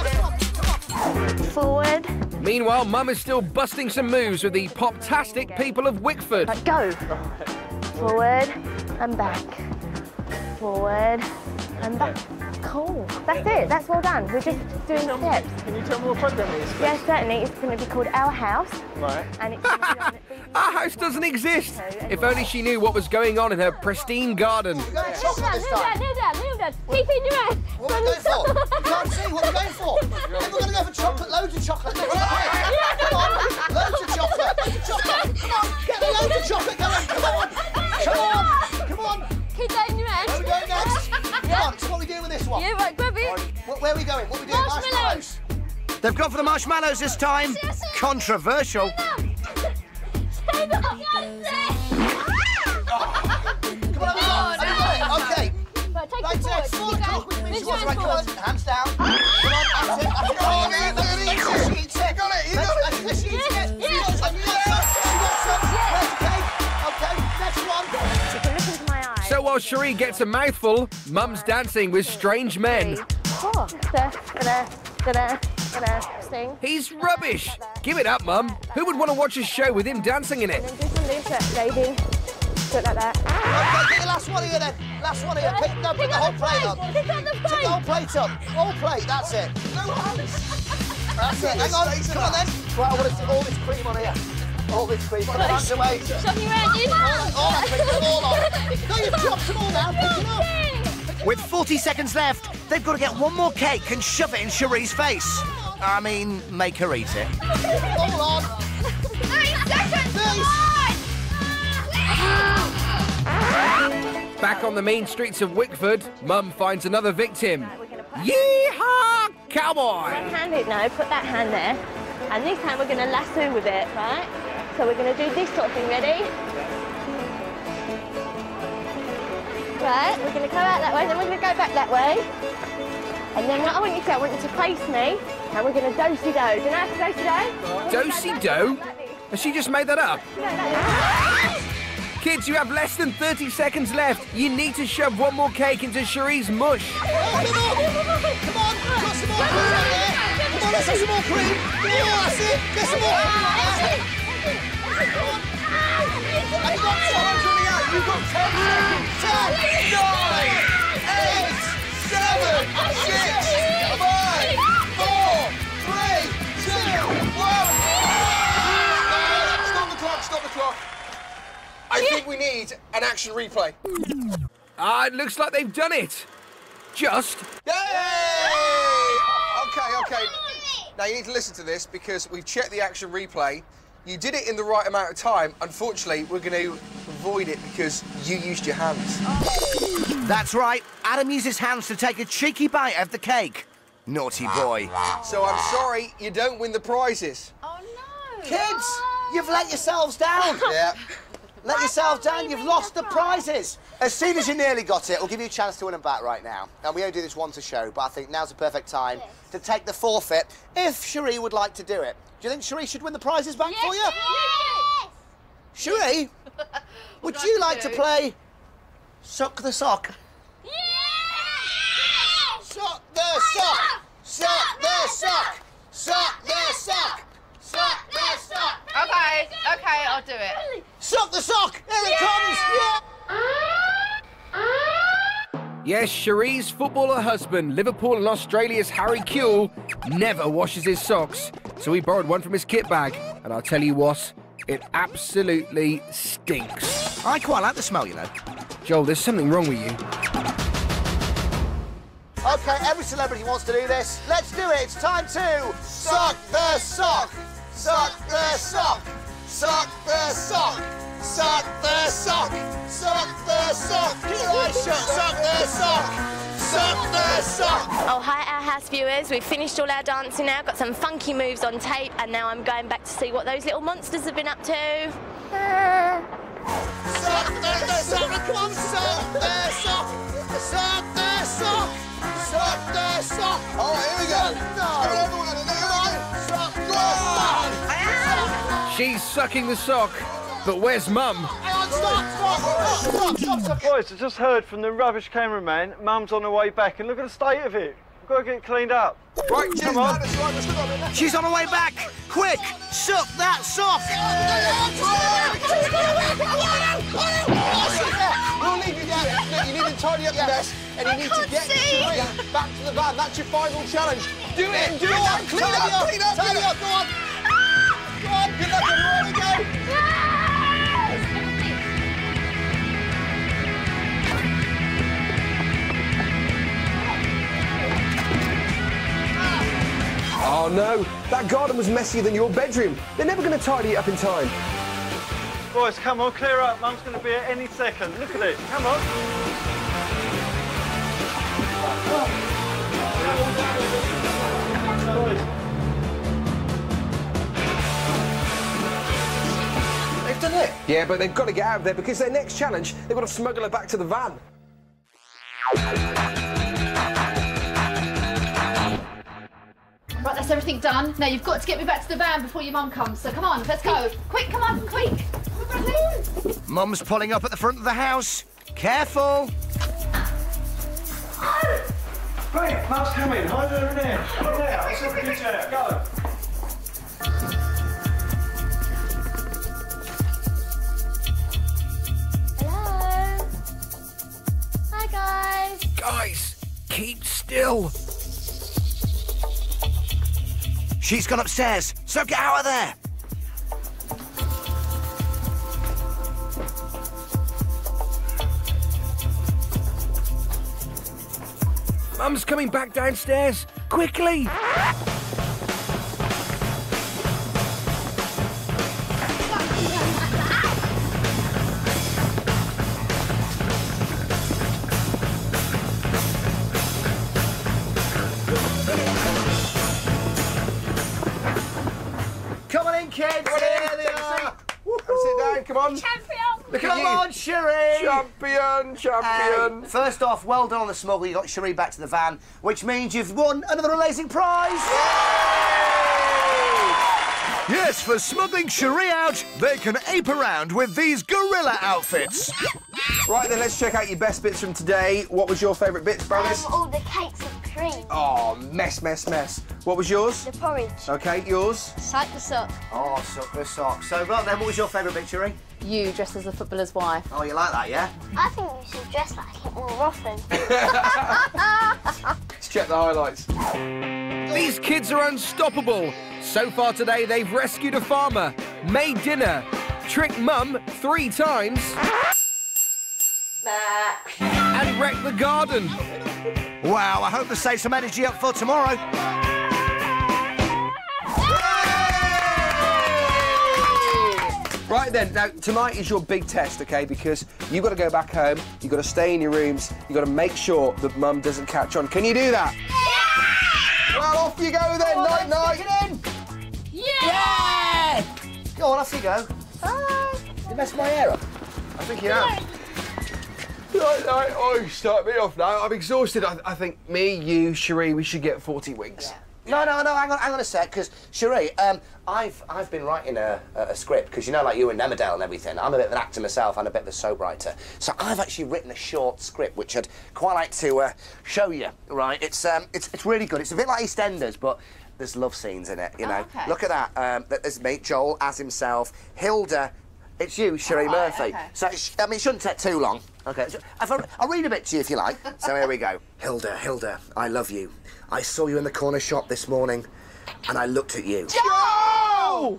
Forward. Meanwhile, Mum is still busting some moves with the pop-tastic people of Wickford. Right, go. Forward and back. Forward and back. Cool. That's it. That's well done. We're just doing steps. Can you tell me what program it is? Yes, certainly. It's going to be called Our House. Right. And it's going to be on at B B C. Our house doesn't exist. If only she knew what was going on in her pristine garden. Kneel down, kneel down, kneel down, kneel down. Keep in your hand. What are we going for? You can't see what we're going for. We're going to go for chocolate, loads of chocolate. Come on, loads of chocolate. Chocolate. Come on, get the loads of chocolate going. Come on, come on, come on. Keep that in your hand. Where are we going next? Come on, so what are we doing with this one? Yeah, right, grab it. Where, where are we going? What are we doing? Marshmallows. They've gone for the marshmallows this time. Controversial. Stand up. That's it. Come on, have we got it? Have we got it? Okay. Right, take Right, it forward. next, four Keep o'clock, going. which means Lift you want your to come hands on, hands down. Come on, that's it. That's it. Come on, eat it, eat it. Let's eat it. You got it, you got it. Let's eat it. Yes, You got some, you got some. You got some. Where's the cake? Okay, next one. You can look into my eyes. So while Sheree gets a mouthful, Mum's dancing with strange men. Four. Da, da, da, da, da, sing. He's rubbish. Give it up, Mum. Who would want to watch a show with him dancing in it? And then do some loops, lady. Do it like that. Okay, get the last one here then. Last one here. Pick, no, pick the whole plate up. Pick up the Pick the plate. whole plate up. Whole plate, that's it. No hands. That's it. Hang on. Come on then. Right, I want to see all this cream on here. All this cream. Put the hands away. Shove your hand in. All that cream, all on. No, you've dropped them all now. Pick it up. With forty seconds left, they've got to get one more cake and shove it in Sheree's face. I mean, make her eat it. All on. Nine seconds. Back on the mean streets of Wickford, Mum finds another victim. Yeehaw, cowboy! One-handed now, put that hand there. And this time we're going to lasso with it, right? So we're going to do this sort of thing, ready? Right, we're going to go out that way, then we're going to go back that way. And then what I want you to do, I want you to face me, and we're going to do-si-do. Do you know how to do-si-do? Do-si-do? Has she just made that up? No, that Kids, you have less than thirty seconds left. You need to shove one more cake into Sheree's mush. Come on, come on, got some more cream out there. Come on, let's have some more cream. Oh, that's it. Get some more. And you got time coming out. You've got ten seconds. Ten, nine, eight, seven, six, five, four, three, two, one. Stop the clock, stop the clock. I think we need an action replay. Ah, it looks like they've done it. Just. Yay! Okay, okay. Now you need to listen to this because we've checked the action replay. You did it in the right amount of time. Unfortunately, we're going to avoid it because you used your hands. That's right. Adam used his hands to take a cheeky bite of the cake. Naughty boy. So I'm sorry, you don't win the prizes. Oh no! Kids, you've let yourselves down. Yeah. Let yourself down, you've lost the prizes. As soon as you nearly got it, we'll give you a chance to win them back right now. And we only do this once a show, but I think now's the perfect time yes. to take the forfeit, if Sheree would like to do it. Do you think Sheree should win the prizes back yes, for you? Yes! Sheree, would you like to, to play Suck the Sock? Yes! Suck the Sock! Suck the Sock! Suck the Sock! Suck the Sock! Okay, okay, I'll do it. Suck the Sock! Here it comes! Yeah. Yes, Sheree's footballer husband, Liverpool and Australia's Harry Kewell, never washes his socks. So he borrowed one from his kit bag. And I'll tell you what, it absolutely stinks. I quite like the smell, you know. Joel, there's something wrong with you. OK, every celebrity wants to do this. Let's do it. It's time to suck the sock. Suck the sock. Suck the sock. Suck the sock! Suck the sock! Keep your eyes shut! Suck the sock! Suck the sock! Oh, hi, our house viewers. We've finished all our dancing now, got some funky moves on tape, and now I'm going back to see what those little monsters have been up to. Suck the sock! Come on, suck the sock! Suck the sock! Suck the sock! All right, here we go. Suck the sock! She's sucking the sock, but where's Mum? Hang on, stop, stop, stop, stop, stop. Boys, I just heard from the rubbish cameraman, Mum's on her way back, and look at the state of it. We've got to get it cleaned up. Right, come on. She's on her way back. Quick, suck that sock. We'll leave you there. Look, you need to tidy up the mess, and you I need can't to get see. Sheree back to the van. That's your final challenge. Do it. Do Go it. on, Clean tidy up. up, Clean up. tidy up, go on. Go on, good luck, everyone. Here we go. Oh no, that garden was messier than your bedroom. They're never going to tidy it up in time. Boys, come on, clear up. Mum's going to be here any second. Look at it. Come on. They've done it. Yeah, but they've got to get out of there because their next challenge, they've got to smuggle her back to the van. Right, that's everything done. Now you've got to get me back to the van before your mum comes. So come on, let's go. Quick, come on, quick. Mum's pulling up at the front of the house. Careful. Quick, Mum's coming. Hide her in there. Hide there. Let's have a good chat. Go. Hello. Hi, guys. Guys, keep still. She's gone upstairs, so get out of there. Mum's coming back downstairs. Quickly. Come on in, kids. Here they are. Sit down, come on. Champion! Look at Come you. on, Sheree. Champion, champion. Um, first off, well done on the smuggle. You got Sheree back to the van, which means you've won another amazing prize. Yes, for smuggling Sheree out, they can ape around with these gorilla outfits. Right then, let's check out your best bits from today. What was your favourite bits, Brownies? Um, all the cakes and cream. Oh, mess, mess, mess. What was yours? The porridge. Okay, yours? Suck the sock. Oh, suck the sock. So, well then, what was your favourite bit, Sheree? You dressed as a footballer's wife. Oh, you like that, yeah? I think you should dress like it more often. Let's check the highlights. These kids are unstoppable. So far today, they've rescued a farmer, made dinner, tricked Mum three times, and wrecked the garden. Wow, I hope they save some energy up for tomorrow. Right then, now tonight is your big test, okay? Because you've got to go back home, you've got to stay in your rooms, you've got to make sure that Mum doesn't catch on. Can you do that? Yeah! Well, off you go then, night night. Get in. Yeah! Go on, off you go. Bye. You messed my hair up. I think you have. Night night. Oh, you start me off now. I'm exhausted. I, I think me, you, Sheree, we should get forty wigs. Yeah. No, no, no, hang on, hang on a sec, because, Sheree, um, I've, I've been writing a, a, a script, because you know, like you and Emmerdale and everything, I'm a bit of an actor myself and a bit of a soap writer. So I've actually written a short script, which I'd quite like to uh, show you, right? It's, um, it's, it's really good. It's a bit like EastEnders, but there's love scenes in it, you know? Oh, okay. Look at that. Um, there's me, Joel, as himself, Hilda. It's you, Sheree Oh, Murphy. okay. So, it's, I mean, it shouldn't take too long. OK, so if I, I'll read a bit to you if you like. So here we go. Hilda, Hilda, I love you. I saw you in the corner shop this morning, and I looked at you. Joe!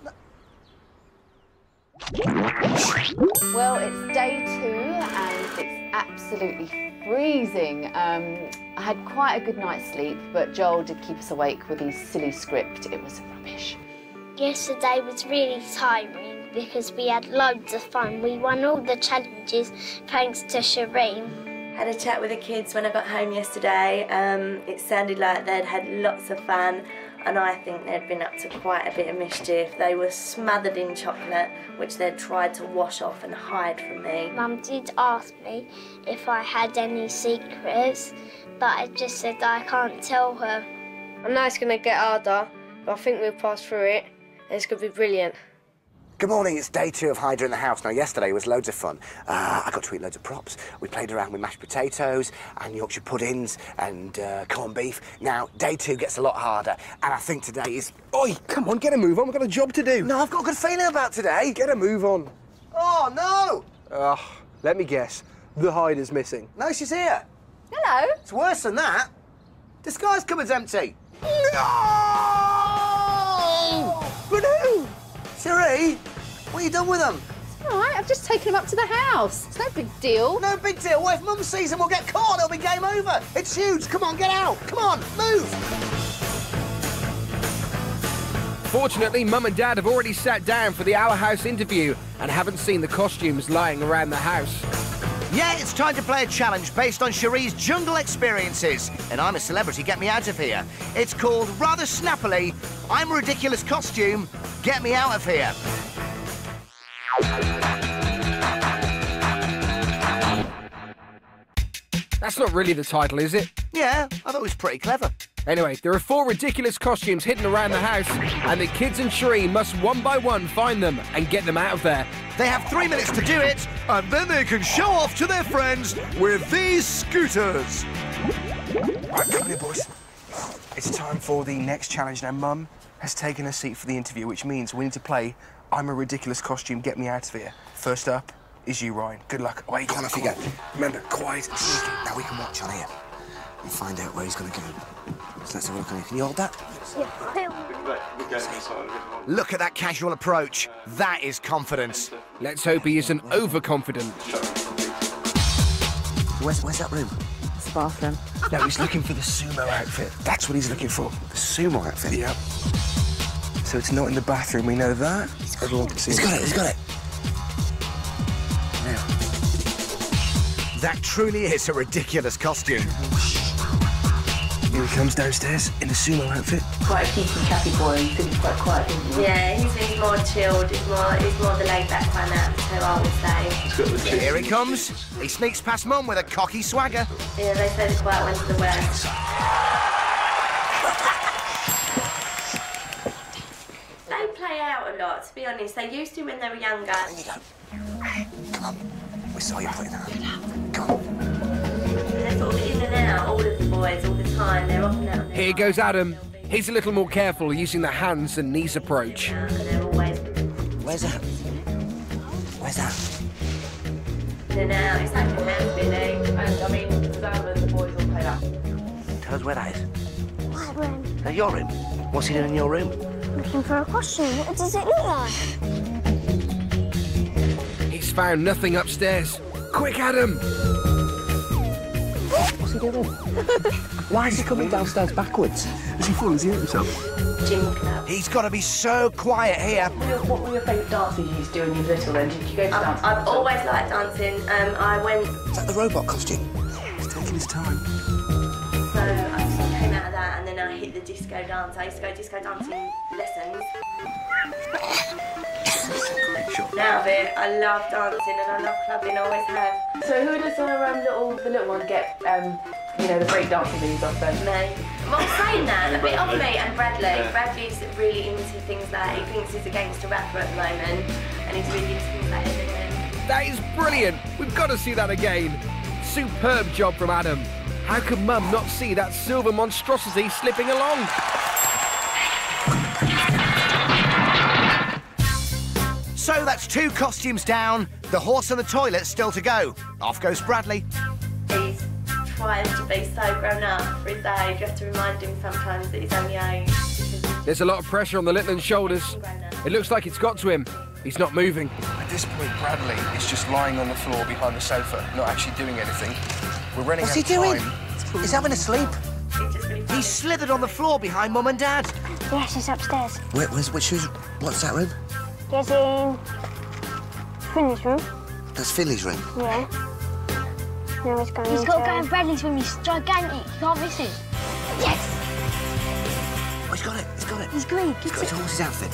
Well, it's day two and it's absolutely freezing. Um, I had quite a good night's sleep, but Joel did keep us awake with his silly script. It was rubbish. Yesterday was really tiring. because we had loads of fun. We won all the challenges thanks to Sheree. Had a chat with the kids when I got home yesterday. Um, it sounded like they'd had lots of fun, and I think they'd been up to quite a bit of mischief. They were smothered in chocolate, which they'd tried to wash off and hide from me. Mum did ask me if I had any secrets, but I just said I can't tell her. I know it's going to get harder, but I think we'll pass through it, and it's going to be brilliant. Good morning, it's day two of Hydra in the house. Now, yesterday was loads of fun. Uh, I got to eat loads of props. We played around with mashed potatoes and Yorkshire puddings and uh, corned beef. Now, day two gets a lot harder, and I think today is... Oi, come on, get a move on, we've got a job to do. No, I've got a good feeling about today. Get a move on. Oh, no! Ugh, let me guess. The hide is missing. No, she's here. Hello. It's worse than that. Disguise cupboard's empty. No! But who? Sheree, what have you done with them? It's all right, I've just taken them up to the house. It's no big deal. No big deal. What if Mum sees them? We'll get caught. It'll be game over. It's huge. Come on, get out. Come on, move. Fortunately, Mum and Dad have already sat down for the Our House interview and haven't seen the costumes lying around the house. Yeah, it's time to play a challenge based on Sheree's jungle experiences. And I'm a celebrity, get me out of here. It's called, rather snappily, I'm a ridiculous costume, get me out of here. That's not really the title, is it? Yeah, I thought it was pretty clever. Anyway, there are four ridiculous costumes hidden around the house, and the kids and Sheree must one by one find them and get them out of there. They have three minutes to do it, and then they can show off to their friends with these scooters. Right, come here, boys. It's time for the next challenge. Now, Mum has taken a seat for the interview, which means we need to play I'm a ridiculous costume, get me out of here. First up is you, Ryan. Good luck. Away you go. Come on, off you go. Remember, quiet and sneaky. Now we can watch on here and find out where he's going to go. So let's have a look on here. Can you hold that? Look at that casual approach. That is confidence. Let's hope he isn't overconfident. Where's, where's that room? It's the bathroom. No, he's looking for the sumo outfit. That's what he's looking for. The sumo outfit? Yeah. So it's not in the bathroom, we know that. Everyone can see He's got it, he's got it. Now. That truly is a ridiculous costume. Here he comes downstairs in the sumo outfit. Quite a cheeky, chappy boy. He seems quite quiet, isn't he? Yeah, he's, he's more chilled. He's more, he's more the laid-back one out of the two, I would say. Here he comes. He sneaks past Mum with a cocky swagger. Yeah, they say the quiet one's the worst. They play out a lot, to be honest. They used to when they were younger. There you go. Come on. We saw you putting that on. Come on. They're sort of in and out, all of the boys, all the time. They're often out. Here goes Adam. He's a little more careful using the hands and knees approach. They're always... Where's that? Where's that? In and out. It's like a hand spinning. And, I mean, Sam and the boys all play out. Tell us where that is. My room. Is that your room? What's he doing in your room? Looking for a costume. What does it look like? He's found nothing upstairs. Quick, Adam! What's he doing? Why is he coming downstairs backwards? Has he fallen? Has he hurt himself? Gym club. He's got to be so quiet here. What were your favourite dances you used to do when you were little then? Did you go to dance? I've, I've always liked dancing. Um, I went... Is that the robot costume? He's taking his time. So I sort of came out of that and then I hit the disco dance. I used to go disco dancing lessons. Now then, I love dancing and I love clubbing, I always have. So who does our um, little, the little one get, um, you know, the break dancing moves off then? Me. Well, I'm saying that, a bit of me and Bradley. Bradley's really into things like, he thinks he's a gangster rapper at the moment and he's really into things like Eminem. That is brilliant. We've got to see that again. Superb job from Adam. How could Mum not see that silver monstrosity slipping along? So that's two costumes down. The horse and the toilet still to go. Off goes Bradley. He's trying to be so grown up for his age. You have to remind him sometimes that he's only eight. There's a lot of pressure on the little one's shoulders. It looks like it's got to him. He's not moving. At this point, Bradley is just lying on the floor behind the sofa, not actually doing anything. We're running What's out he of doing? time. He's having a sleep. He slithered on the floor behind Mum and Dad. Yes, it's upstairs. Where, where's, which is, what's that room? Getting Finley's room. That's Finley's room. Yeah. Now he's going He's into... got to go in Bradley's room. He's gigantic. You can't miss him. Yes! Oh, he's got it. He's got it. He's green. He's got his horse's outfit.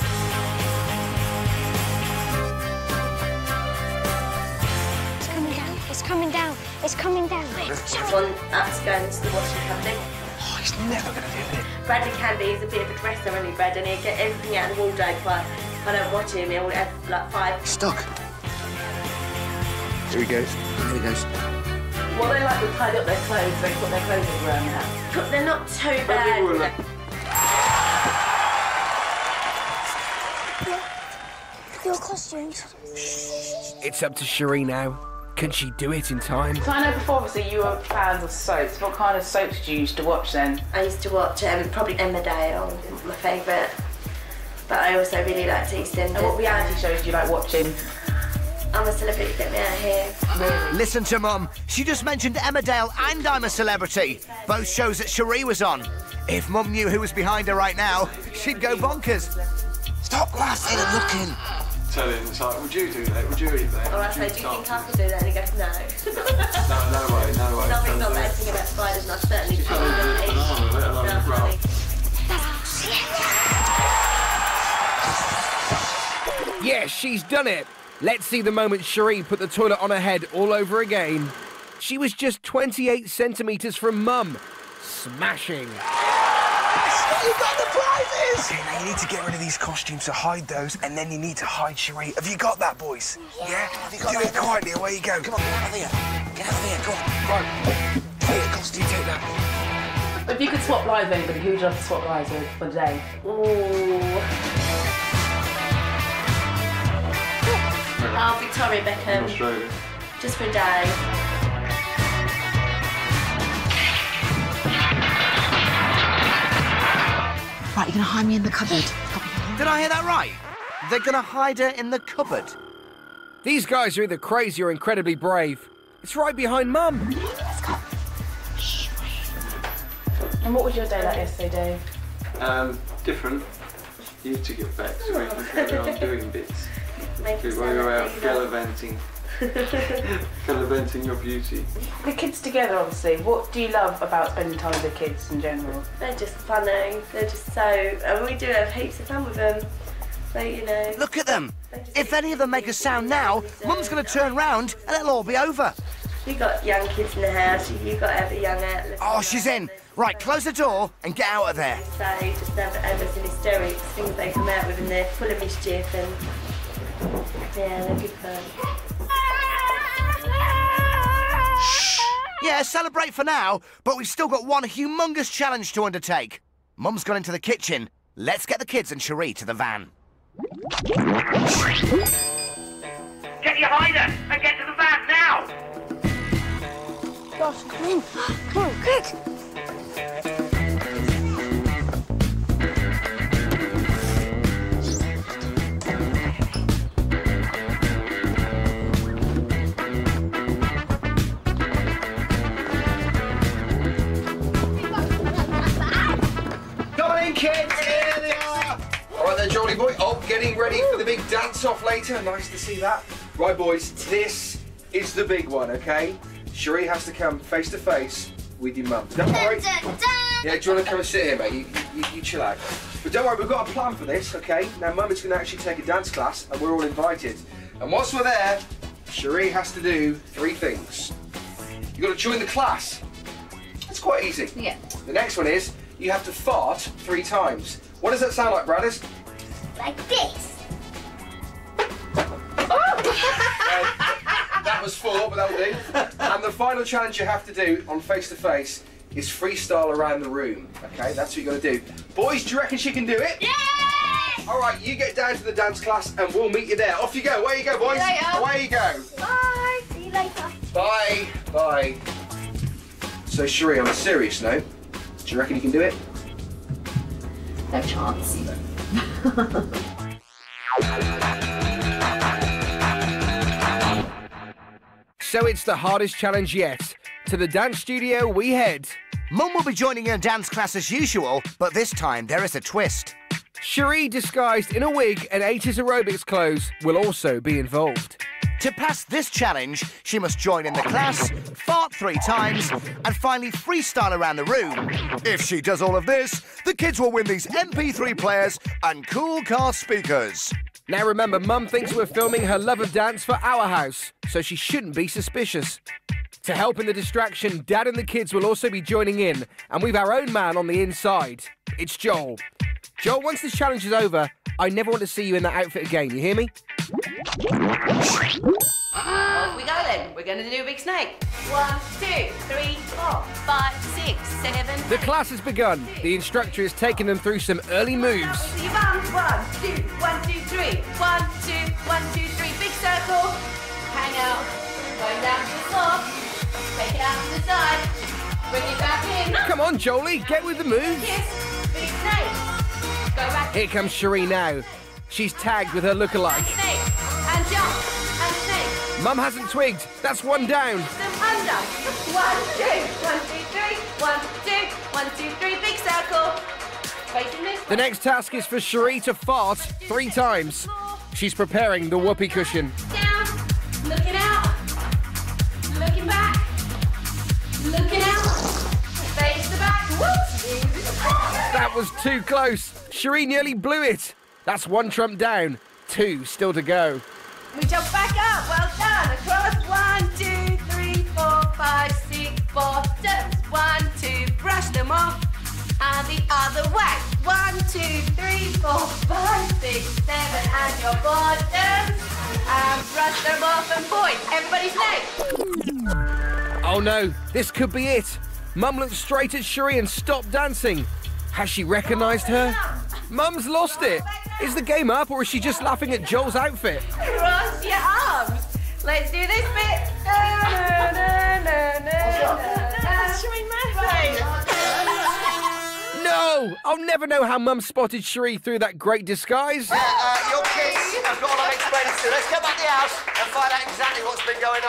It's coming down. It's coming down. It's coming down. This one up's going to the washing cabinet. Oh, he's never going to do it. Bradley can be. He's a bit of a dresser, isn't he, Brad? And he'll get everything out of the wardrobe, but if I don't watch him, he'll have like five. Stuck. Here he goes. Here he goes. Well, they like to tidy up their clothes, they put their clothes around now. They're not too bad. Your costumes. It's up to Sheree now. Can she do it in time? So I know before, obviously, you were fans of soaps. What kind of soaps did you used to watch then? I used to watch um, probably Emmerdale, my favourite. But I also really liked EastEnders. And what reality shows do you like watching? I'm a Celebrity, get me out of here. Really? Listen to Mum. She just mentioned Emmerdale and I'm a Celebrity. Both shows that Sheree was on. If Mum knew who was behind her right now, she'd go bonkers. Stop laughing and looking. Tell him, it's like, would you do that? Would you eat that? Or I say, do you think I could do that? And he goes, no. No, no way, no way. Nothing's not bad thing about spiders, and I certainly couldn't. Yes, she's done it. Let's see the moment Sheree put the toilet on her head all over again. She was just twenty-eight centimetres from Mum. Smashing. You've got the prizes! Okay, now you need to get rid of these costumes to hide those, and then you need to hide Sheree. Have you got that, boys? Yeah? yeah? Have you got Do that? It quietly, away you go. Come on, get out of here. Get out of here, go on. Right. Here, costume, take that. If you could swap lives with anybody, who would you love to swap lives with for the day? Ooh. Oh, Victoria Beckham. Australia. Just for a day. Right, you're going to hide me in the cupboard. Did I hear that right? They're going to hide her in the cupboard. These guys are either crazy or incredibly brave. It's right behind Mum. Let's go. And what was your day like yesterday, Dave? Um, different. You to get back so we can carry on doing bits. While you're out gallivanting. Gallivanting your beauty. The kids together, obviously. What do you love about spending time with the kids in general? They're just funny. They're just so... And we do have heaps of fun with them. So, you know... Look at them. If any of them make a sound now, Mum's going to turn round and it'll all be over. You've got young kids in the house. You've got to have a young outlet. Oh, she's in. Right, close the door and get out of there. So, just have everything hysterics, things they come out with, and they're full of mischief and... Yeah, they're good fun. Yeah, celebrate for now, but we've still got one humongous challenge to undertake. Mum's gone into the kitchen. Let's get the kids and Sheree to the van. Get your hider and get to the van now! Josh, come in. Come on, quick. Kids, here they are! All right then, Jolly boy. Oh, getting ready for the big dance-off later. Nice to see that. Right, boys, this is the big one, okay? Sheree has to come face-to-face with your mum. Don't worry. Yeah, do you want to come and sit here, mate? You, you, you chill out. But don't worry, we've got a plan for this, okay? Now, Mum is going to actually take a dance class, and we're all invited. And whilst we're there, Sheree has to do three things. You've got to join the class. It's quite easy. Yeah. The next one is, you have to fart three times. What does that sound like, Bradders? Like this. uh, that was four, but that'll do. And the final challenge you have to do on face to face is freestyle around the room. Okay, that's what you got to do. Boys, do you reckon she can do it? Yeah! All right, you get down to the dance class and we'll meet you there. Off you go. Away you go, boys. See you later. Away you go. Bye. See you later. Bye. Bye. So, Sheree, on a serious note, do you reckon you can do it? No chance. So it's the hardest challenge yet. To the dance studio we head. Mum will be joining her dance class as usual, but this time there is a twist. Sheree, disguised in a wig and eighties aerobics clothes, will also be involved. To pass this challenge, she must join in the class, fart three times, and finally freestyle around the room. If she does all of this, the kids will win these M P three players and cool car speakers. Now remember, Mum thinks we're filming her love of dance for our house, so she shouldn't be suspicious. To help in the distraction, Dad and the kids will also be joining in, and we've our own man on the inside. It's Joel. Joel, once this challenge is over, I never want to see you in that outfit again, you hear me? Off we go then. We're going to do a big snake. One, two, three, four, five, six, seven. The class has begun. The instructor is taking them through some early moves. So you run. One, two, one, two, three. One, two, one, two, three. Big circle. Hang out. Going down to the floor. Take it out to the side. Bring it back in. Come on, Jolie, get with the moves. Kiss. Big snake. Go back. Here comes Sheree now. She's tagged with her lookalike. Snake. And jump. And snake. Mum hasn't twigged. That's one down. Them under. One, two, one, two, three. One, two, one, two, three. Big circle. Facing this way. The next task is for Sheree to fart three times. She's preparing the whoopee cushion. Down. Looking out. Looking back. Looking out. Face the back. That was too close. Sheree nearly blew it. That's one trump down. Two still to go. We jump back up. Well done. Across. One, two, three, four, five, six. Bottoms. One, two. Brush them off. And the other way. One, two, three, four, five, six, seven. And your bottoms. And brush them off and point. Everybody's late. Oh no, this could be it. Mum looked straight at Sheree and stopped dancing. Has she recognised her? Mum's lost it. Is the game up or is she just laughing at Joel's outfit? Cross your arms. Let's do this bit. No, no, no, no, no, No! I'll never know how Mum spotted Sheree through that great disguise. Yeah, uh, your kids have got a lot of explaining to do. Let's go back to the house and find out exactly what's been going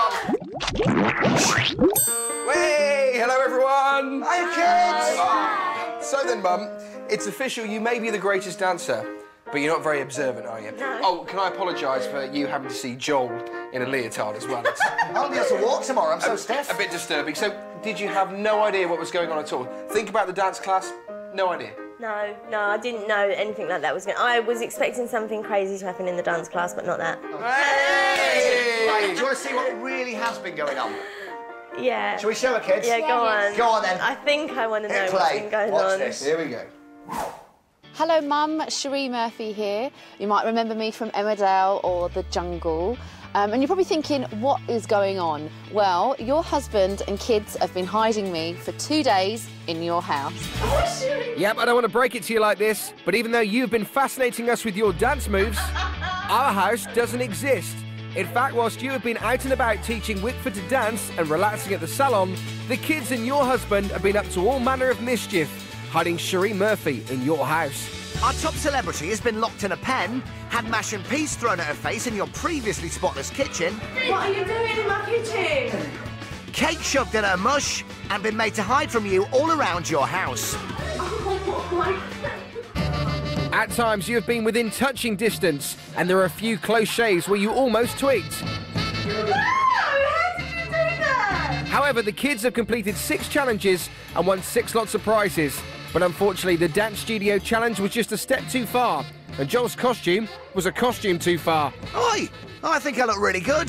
on. Hey, hello everyone. Hi, kids. So then, Mum, it's official. You may be the greatest dancer, but you're not very observant, are you? No. Oh, can I apologise for you having to see Joel in a leotard as well? It's I'll be able to walk tomorrow. I'm so a, stiff. A bit disturbing. So, did you have no idea what was going on at all? Think about the dance class. No idea. No, no, I didn't know anything like that was going. I was expecting something crazy to happen in the dance class, but not that. Hey! Right, do you want to see what really has been going on? Yeah. Shall we show her, kids? Yeah, go on. Go on then. I think I want to know Hit what's play. been going Watch on. this. Here we go. Hello Mum, Sheree Murphy here. You might remember me from Emmerdale or The Jungle. Um, and you're probably thinking, what is going on? Well, your husband and kids have been hiding me for two days in your house. Yep, I don't want to break it to you like this, but even though you've been fascinating us with your dance moves, our house doesn't exist. In fact, whilst you have been out and about teaching Whitford to dance and relaxing at the salon, the kids and your husband have been up to all manner of mischief, hiding Sheree Murphy in your house. Our top celebrity has been locked in a pen, had mash and peas thrown at her face in your previously spotless kitchen. What are you doing in my kitchen? Cake shoved in her mush and been made to hide from you all around your house. Oh my God. At times, you have been within touching distance, and there are a few close shaves where you almost twigged. No! How did you do that? However, the kids have completed six challenges and won six lots of prizes. But unfortunately, the Dance Studio Challenge was just a step too far, and Joel's costume was a costume too far. Oi! I think I look really good.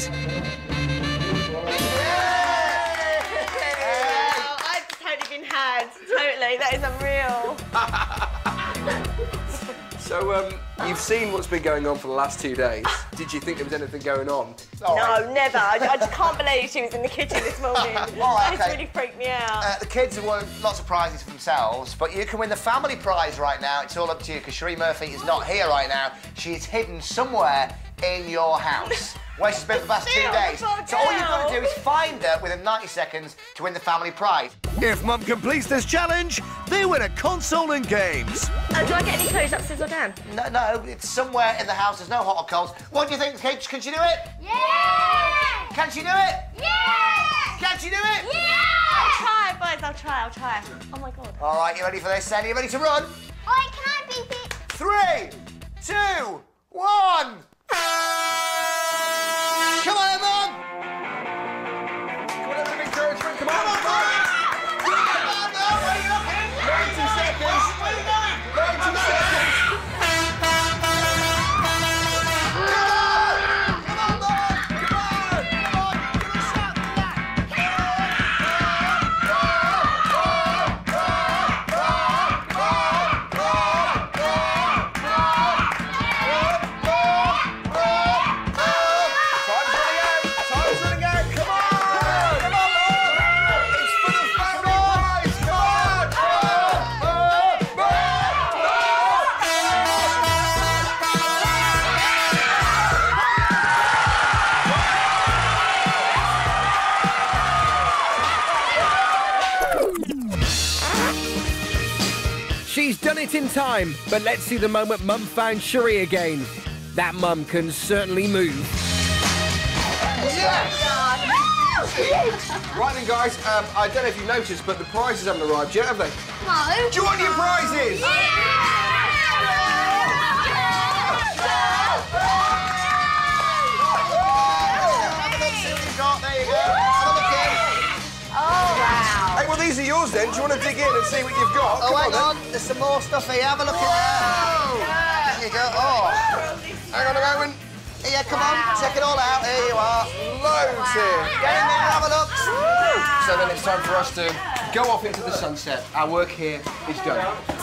Wow, I've totally been had. Totally, that is unreal. So, um, you've seen what's been going on for the last two days. Did you think there was anything going on? No, never. I, I just can't believe she was in the kitchen this morning. All right, This okay. really freaked me out. Uh, the kids have won lots of prizes for themselves, but you can win the family prize right now. It's all up to you, because Sheree Murphy is not here right now. She is hidden somewhere in your house, where she's been for the past two days. So all you've got to do is find her within ninety seconds to win the family prize. If Mum completes this challenge, they win a console and games. Uh, do I get any clues upstairs or down? No, no, it's somewhere in the house. There's no hot or cold. What do you think, kids? Can she do it? Yeah! Can she do it? Yeah! Can she do it? Yeah! I'll try, boys. I'll try. I'll try. Oh my God. All right, you ready for this, then? Are you ready to run? Oi, can I beep it? three, two, one. Come on, Mum! Come on, a bit of encouragement. Come on, Come on, Mum! Come on, Mum! Where are you looking? ninety seconds. Where are you going? ninety seconds. She's done it in time, but let's see the moment Mum found Sheree again. That mum can certainly move. Yes! Right then, guys, um, I don't know if you've noticed, but the prizes haven't arrived yet, have they? No. Do you want your prizes? Hey, well, these are yours then. Do you want to dig in and see what you've got? Oh, Come hang on, on. There's some more stuff here. Have a look in there. There you go. Oh. Hang on a moment. Here, come on. Check it all out. Here you are. Loads here. Get in there and have a look. So then it's time for us to go off into the sunset. Our work here is done.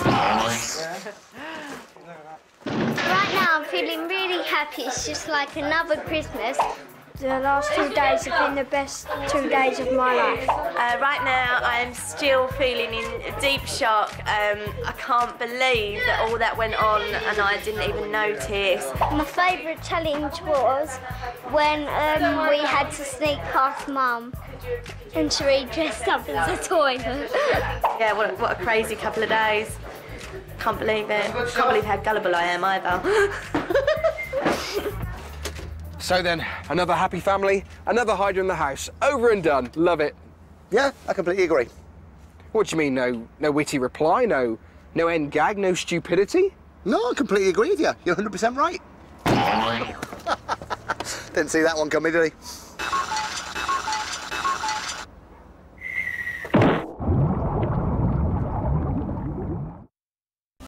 Right now I'm feeling really happy. It's just like another Christmas. The last two days have been the best two days of my life. Uh, right now, I'm still feeling in deep shock. Um, I can't believe that all that went on and I didn't even notice. My favourite challenge was when um, we had to sneak past Mum and Sheree dressed up as a toilet. Yeah, what a, what a crazy couple of days. Can't believe it. Can't believe how gullible I am either. So then, another happy family, another hider in the house. Over and done. Love it. Yeah, I completely agree. What do you mean, no no witty reply, no no end gag, no stupidity? No, I completely agree with you. You're one hundred percent right. Didn't see that one coming, did he?